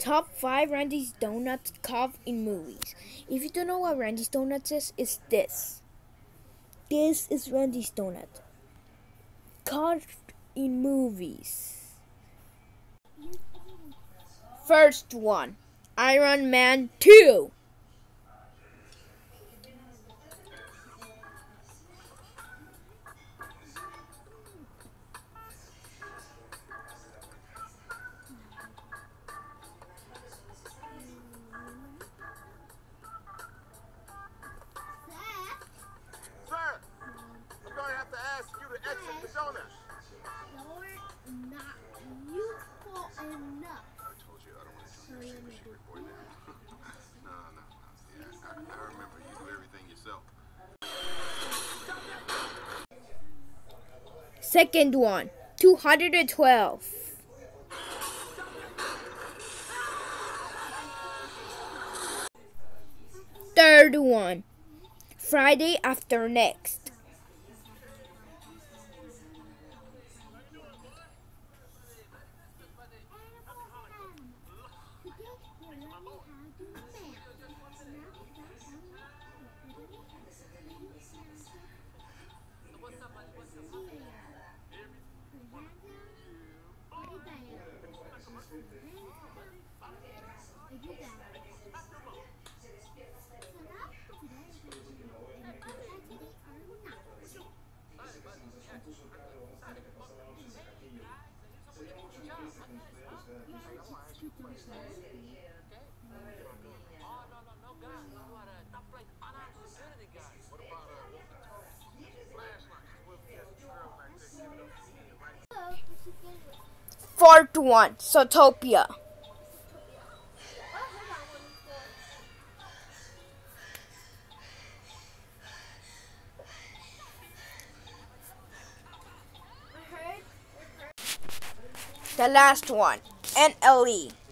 Top 5 Randy's Donuts carved in movies. If you don't know what Randy's Donuts is, it's this. This is Randy's Donut. Carved in movies. First one, Iron Man 2. Second one, 212. Third one, Friday After Next. Fourth one, Zootopia. The last one, NLE.